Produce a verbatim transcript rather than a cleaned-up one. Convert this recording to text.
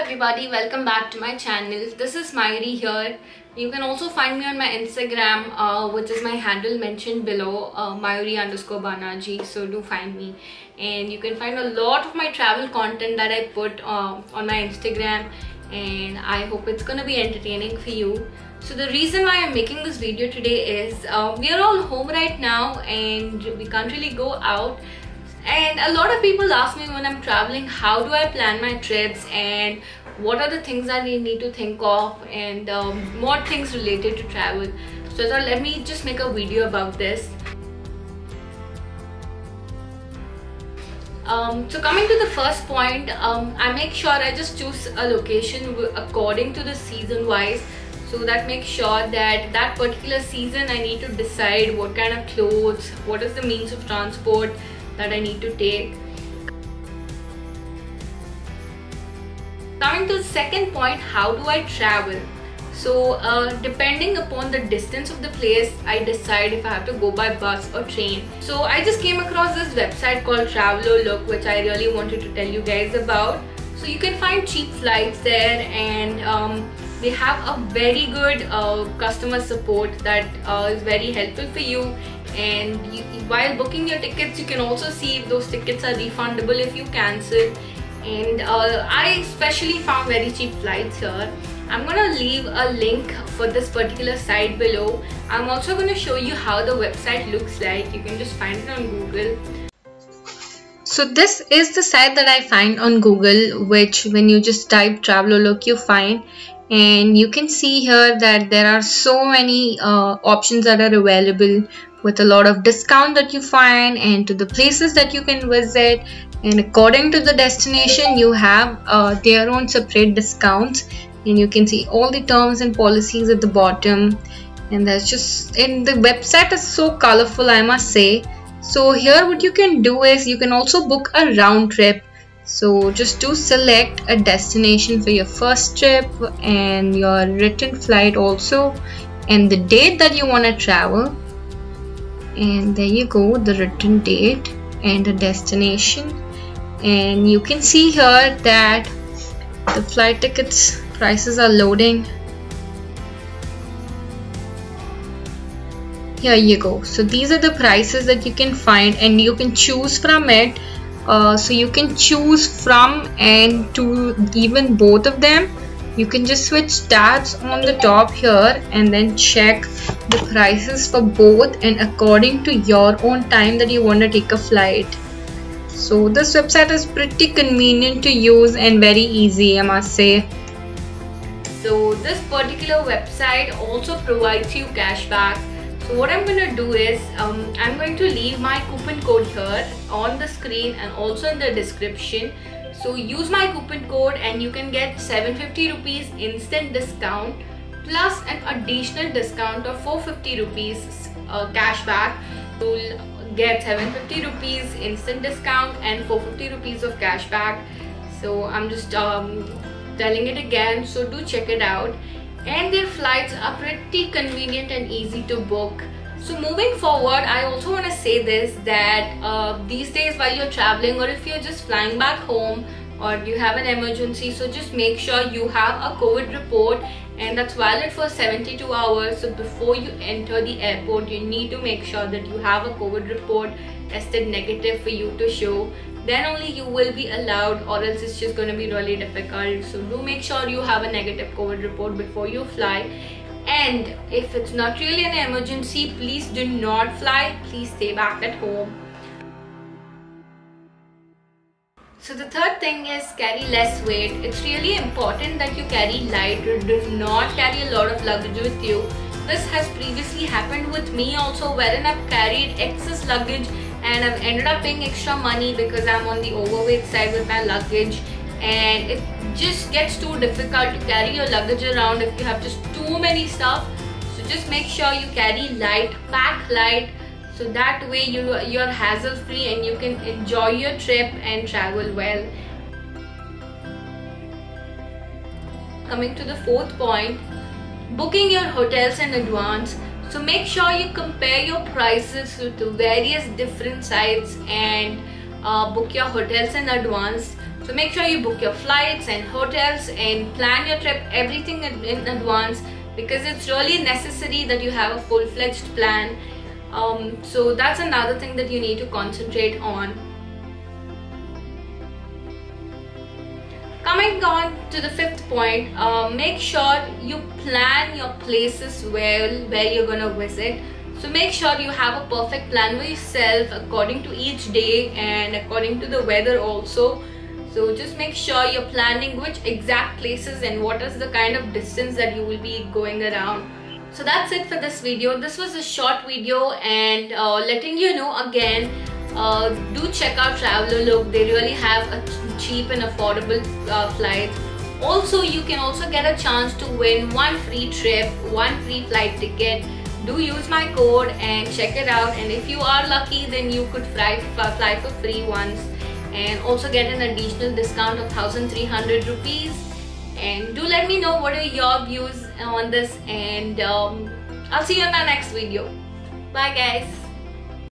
everybody, welcome back to my channel. This is Mayuri here. You can also find me on my Instagram, uh, which is my handle mentioned below, uh, Mayuri underscore Banaji. So do find me, and you can find a lot of my travel content that I put uh, on my Instagram, and I hope it's gonna be entertaining for you. So the reason why I'm making this video today is uh, we are all home right now and we can't really go out. And a lot of people ask me when I'm traveling, how do I plan my trips and what are the things that I need to think of, and um, more things related to travel. So I thought, let me just make a video about this. Um, so coming to the first point, um, I make sure I just choose a location according to the season wise. So that makes sure that that particular season I need to decide what kind of clothes, what is the means of transport that I need to take. Coming to the second point, how do I travel? So uh, depending upon the distance of the place, I decide if I have to go by bus or train. So I just came across this website called Travelolook, which I really wanted to tell you guys about. So you can find cheap flights there, and um, they have a very good uh, customer support that uh, is very helpful for you. And you, while booking your tickets, you can also see if those tickets are refundable if you cancel. And uh, I especially found very cheap flights here. I'm gonna leave a link for this particular site below. I'm also gonna show you how the website looks like. You can just find it on Google. So this is the site that I find on Google, which when you just type Travelolook you find. And you can see here that there are so many uh, options that are available, with a lot of discount that you find, and to the places that you can visit, and according to the destination you have uh, their own separate discounts, and you can see all the terms and policies at the bottom. And that's just, and the website is so colorful, I must say. So here what you can do is you can also book a round trip. So just to select a destination for your first trip and your return flight also, and the date that you want to travel. And there you go, the return date and the destination. And you can see here that the flight tickets prices are loading. Here you go. So these are the prices that you can find, and you can choose from it. Uh, so you can choose from and to even both of them. You can just switch tabs on the top here and then check the prices for both, and according to your own time that you want to take a flight. So this website is pretty convenient to use and very easy, I must say. So this particular website also provides you cashback. So what I'm going to do is um, I'm going to leave my coupon code here on the screen and also in the description. So use my coupon code and you can get seven hundred fifty rupees instant discount plus an additional discount of four hundred fifty rupees uh, cashback. You'll get seven hundred fifty rupees instant discount and four hundred fifty rupees of cashback. So I'm just um, telling it again, so do check it out. And their flights are pretty convenient and easy to book. So moving forward, I also want to say this, that uh, these days while you're traveling, or if you're just flying back home, or you have an emergency, so just make sure you have a COVID report, and that's valid for seventy-two hours. So before you enter the airport, you need to make sure that you have a COVID report tested negative for you to show. Then only you will be allowed, or else it's just going to be really difficult. So do make sure you have a negative COVID report before you fly. And if it's not really an emergency, please do not fly. Please stay back at home. So the third thing is carry less weight. It's really important that you carry light. Do not carry a lot of luggage with you. This has previously happened with me also, wherein I've carried excess luggage and I've ended up paying extra money because I'm on the overweight side with my luggage, and it just gets too difficult to carry your luggage around if you have just too many stuff. So just make sure you carry light, pack light, so that way you, you're hassle free and you can enjoy your trip and travel well. Coming to the fourth point, booking your hotels in advance. So make sure you compare your prices to various different sites and uh, book your hotels in advance. So make sure you book your flights and hotels and plan your trip, everything in, in advance, because it's really necessary that you have a full-fledged plan. Um, so that's another thing that you need to concentrate on. Coming on to the fifth point, uh, make sure you plan your places well where you're gonna visit. So make sure you have a perfect plan for yourself according to each day and according to the weather also. So just make sure you're planning which exact places and what is the kind of distance that you will be going around. So that's it for this video. This was a short video and uh, letting you know again, uh, do check out Travelerlook. They really have a cheap and affordable uh, flights. Also, you can also get a chance to win one free trip, one free flight ticket. Do use my code and check it out, and if you are lucky then you could fly, fly for free once and also get an additional discount of one thousand three hundred rupees. And do let me know what are your views on this, and um, I'll see you in my next video. Bye guys.